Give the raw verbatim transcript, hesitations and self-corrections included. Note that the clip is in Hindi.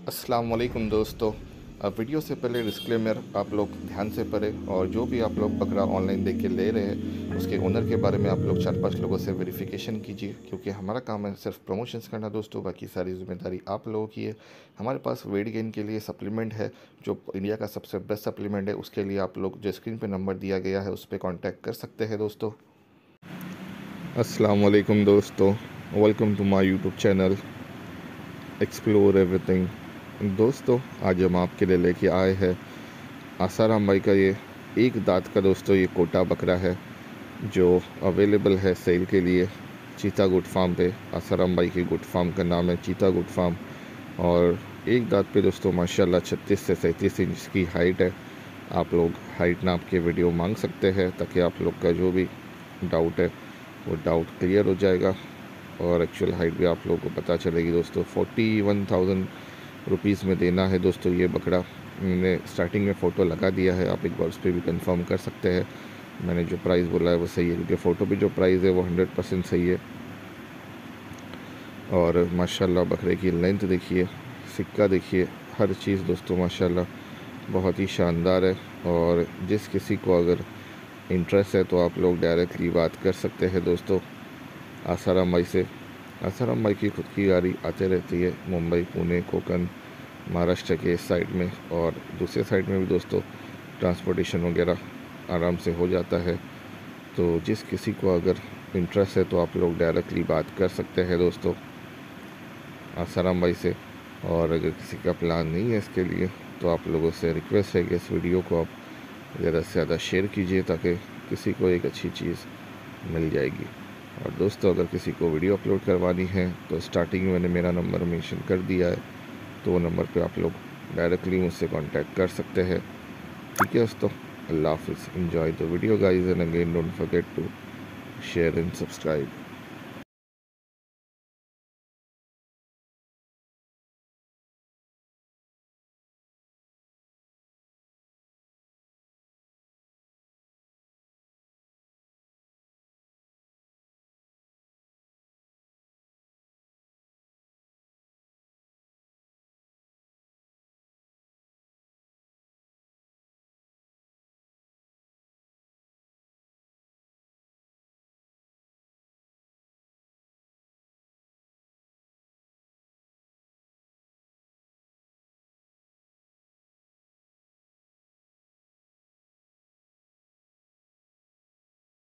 अस्सलाम वालेकुम दोस्तों। अब वीडियो से पहले डिस्क्लेमर आप लोग ध्यान से पढ़ें और जो भी आप लोग बकरा ऑनलाइन देख के ले रहे हैं उसके ओनर के बारे में आप लोग चार पांच लोगों से वेरिफिकेशन कीजिए, क्योंकि हमारा काम है सिर्फ प्रमोशंस करना दोस्तों, बाकी सारी जिम्मेदारी आप लोगों की है। हमारे पास वेट गेन के लिए सप्लीमेंट है जो इंडिया का सबसे बेस्ट सप्लीमेंट है। उसके लिए आप लोग जो स्क्रीन पर नंबर दिया गया है उस पर कॉन्टैक्ट कर सकते हैं दोस्तों। अस्सलाम वालेकुम दोस्तों, welcome to my YouTube channel explore everything. दोस्तों आज हम आपके लिए लेके आए हैं आसाराम भाई का ये एक दांत का दोस्तों ये कोटा बकरा है जो अवेलेबल है सेल के लिए चीता गुड फार्म पे। आसाराम भाई की गुड फार्म का नाम है चीता गुड फार्म। और एक दांत पे दोस्तों माशाल्लाह छत्तीस से सैंतीस इंच की हाइट है। आप लोग हाइट नाप के वीडियो मांग सकते हैं ताकि आप लोग का जो भी डाउट है वो डाउट क्लियर हो जाएगा और एक्चुअल हाइट भी आप लोगों को पता चलेगी दोस्तों। फोर्टी वन थाउजेंड रुपीज़ में देना है दोस्तों ये बकरा। मैंने स्टार्टिंग में फ़ोटो लगा दिया है, आप एक बार उस पर भी कंफर्म कर सकते हैं। मैंने जो प्राइस बोला है वो सही है, क्योंकि फ़ोटो पे जो प्राइस है वो हंड्रेड परसेंट सही है। और माशाल्लाह बकरे की लेंथ देखिए, सिक्का देखिए, हर चीज़ दोस्तों माशाल्लाह बहुत ही शानदार है। और जिस किसी को अगर इंटरेस्ट है तो आप लोग डायरेक्टली बात कर सकते हैं दोस्तों आसाराम भाई से। आसाराम भाई की खुद की गाड़ी आते रहती है मुंबई, पुणे, कोकन, महाराष्ट्र के इस साइड में, और दूसरे साइड में भी दोस्तों ट्रांसपोर्टेशन वगैरह आराम से हो जाता है। तो जिस किसी को अगर इंटरेस्ट है तो आप लोग डायरेक्टली बात कर सकते हैं दोस्तों आसाराम भाई से। और अगर किसी का प्लान नहीं है इसके लिए तो आप लोगों से रिक्वेस्ट है कि इस वीडियो को आप ज़्यादा से ज़्यादा शेयर कीजिए ताकि किसी को एक अच्छी चीज़ मिल जाएगी। और दोस्तों अगर किसी को वीडियो अपलोड करवानी है तो स्टार्टिंग में मैंने मेरा नंबर मेंशन कर दिया है, तो वो नंबर पे आप लोग डायरेक्टली मुझसे कांटेक्ट कर सकते हैं। ठीक है दोस्तों, अल्लाह हाफिज़। Enjoy the video guys and again don't forget to share and subscribe.